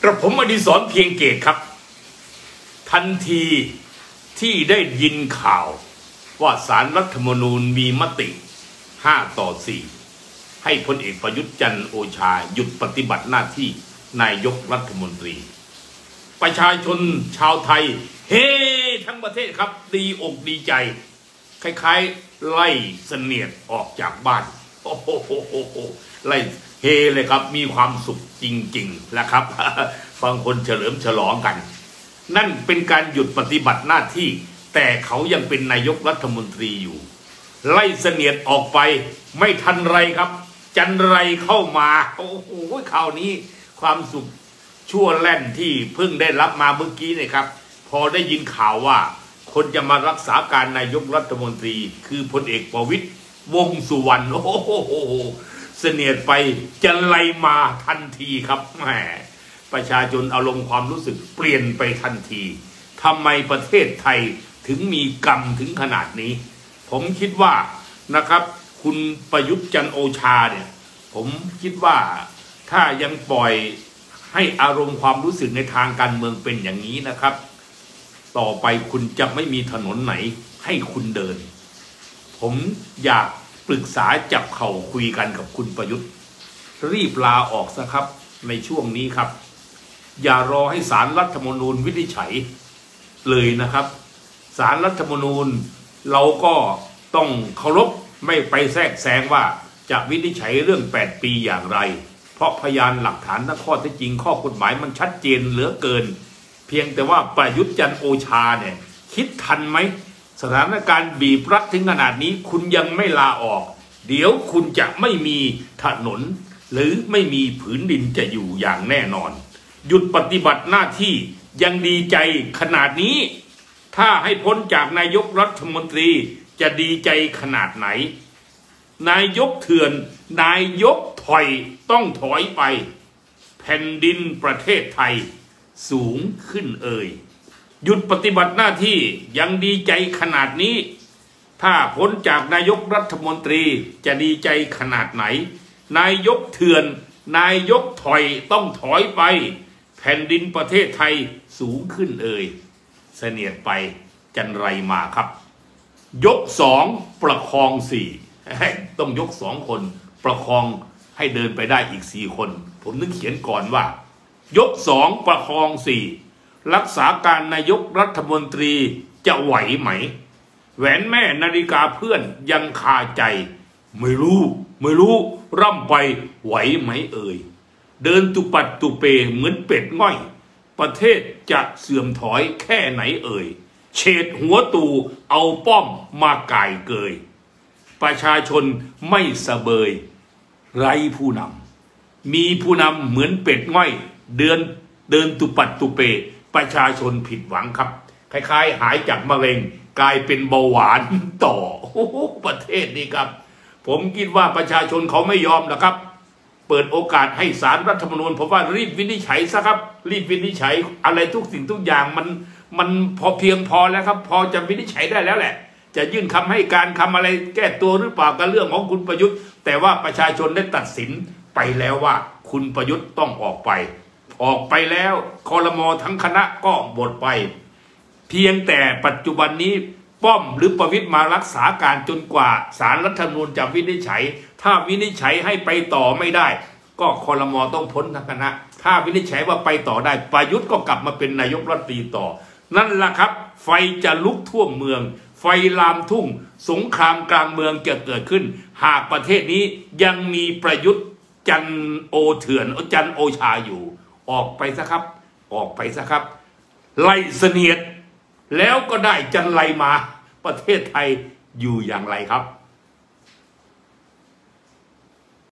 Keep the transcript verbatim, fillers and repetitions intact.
กระผมอดิศรเพียงเกตครับทันทีที่ได้ยินข่าวว่าศาลรัฐธรรมนูญมีมติห้าต่อสี่ให้พลเอกประยุทธ์จันทร์โอชาหยุดปฏิบัติหน้าที่นายกรัฐมนตรีประชาชนชาวไทยเฮ้ทั้งประเทศครับดีอกดีใจคล้ายๆไล่เสนียดออกจากบ้านโอ้โหไล่เฮเลยครับมีความสุขจริงๆนะครับบางคนเฉลิมฉลองกันนั่นเป็นการหยุดปฏิบัติหน้าที่แต่เขายังเป็นนายกรัฐมนตรีอยู่ไล่เสนียดออกไปไม่ทันไรครับจันไรเข้ามาโอ้โหข่าวนี้ความสุขชั่วแล่นที่เพิ่งได้รับมาเมื่อกี้เนี่ยครับพอได้ยินข่าวว่าคนจะมารักษาการนายกรัฐมนตรีคือพลเอกประวิตรวงษ์สุวรรณโอ้โหเสนียดไปจันไรมาทันทีครับแหมประชาชนอารมณ์ความรู้สึกเปลี่ยนไปทันทีทำไมประเทศไทยถึงมีกรรมถึงขนาดนี้ผมคิดว่านะครับคุณประยุทธ์จันทร์โอชาเนี่ยผมคิดว่าถ้ายังปล่อยให้อารมณ์ความรู้สึกในทางการเมืองเป็นอย่างนี้นะครับต่อไปคุณจะไม่มีถนนไหนให้คุณเดินผมอยากปรึกษาจับเข่าคุยกันกับคุณประยุทธ์รีบลาออกซะครับในช่วงนี้ครับอย่ารอให้ศาลรัฐธรรมนูญวินิจฉัยเลยนะครับศาลรัฐธรรมนูญเราก็ต้องเคารพไม่ไปแทรกแซงว่าจะวินิจฉัยเรื่องแปดปีอย่างไรเพราะพยานหลักฐานและข้อเท็จจริงข้อกฎหมายมันชัดเจนเหลือเกินเพียงแต่ว่าประยุทธ์จันทร์โอชาเนี่ยคิดทันไหมสถานการณ์บีบรัดถึงขนาดนี้คุณยังไม่ลาออกเดี๋ยวคุณจะไม่มีถนนหรือไม่มีผืนดินจะอยู่อย่างแน่นอนหยุดปฏิบัติหน้าที่ยังดีใจขนาดนี้ถ้าให้พ้นจากนายกรัฐมนตรีจะดีใจขนาดไหนนายกเถื่อนนายกถอยต้องถอยไปแผ่นดินประเทศไทยสูงขึ้นเอ่ยหยุดปฏิบัติหน้าที่ยังดีใจขนาดนี้ถ้าพ้นจากนายกรัฐมนตรีจะดีใจขนาดไหนนายกเถื่อนนายกถอยต้องถอยไปแผ่นดินประเทศไทยสูงขึ้นเอ่ยเสนียดไปจันไรมาครับยกสองประคองสี่ต้องยกสองคนประคองให้เดินไปได้อีกสี่คนผมนึกเขียนก่อนว่ายกสองประคองสี่รักษาการนายกรัฐมนตรีจะไหวไหมแหวนแม่นาฬิกาเพื่อนยังคาใจไม่รู้ไม่รู้ร่ำไปไหวไหมเอ่ยเดินตุปัดตุเปเหมือนเป็ดง่อยประเทศจะเสื่อมถอยแค่ไหนเอ่ยเฉดหัวตูเอาป้อมมาก่ายเกยประชาชนไม่สะเบยไร้ผู้นำมีผู้นำเหมือนเป็ดง่อยเดินเดินตุปัดตุเปประชาชนผิดหวังครับคล้ายๆหายจากมะเร็งกลายเป็นเบาหวานต่อโอ้โหประเทศนี้ครับผมคิดว่าประชาชนเขาไม่ยอมนะครับเปิดโอกาสให้ศาลรัฐธรรมนูญผมว่ารีบวินิจฉัยซะครับรีบวินิจฉัยอะไรทุกสิ่งทุกอย่างมันมันพอเพียงพอแล้วครับพอจะวินิจฉัยได้แล้วแหละจะยื่นคำให้การคำอะไรแก้ตัวหรือเปล่ากับเรื่องของคุณประยุทธ์แต่ว่าประชาชนได้ตัดสินไปแล้วว่าคุณประยุทธ์ต้องออกไปออกไปแล้วครม.ทั้งคณะก็หมดไปเพียงแต่ปัจจุบันนี้ป้อมหรือประวิตรมารักษาการจนกว่าศาลรัฐธรรมนูญจะวินิจฉัยถ้าวินิจฉัยให้ไปต่อไม่ได้ก็ครม.ต้องพ้นทั้งคณะถ้าวินิจฉัยว่าไปต่อได้ประยุทธ์ก็กลับมาเป็นนายกรัฐมนตรีต่อนั่นแหละครับไฟจะลุกท่วมเมืองไฟลามทุ่งสงครามกลางเมืองจะเกิดขึ้นหากประเทศนี้ยังมีประยุทธ์จันโอเถื่อนจันโอชาอยู่ออกไปซะครับออกไปซะครับไล่เสนียดแล้วก็ได้จันไรมาประเทศไทยอยู่อย่างไรครับ